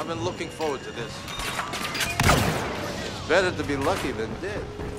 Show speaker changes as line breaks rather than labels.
I've been looking forward to this. It's better to be lucky than dead.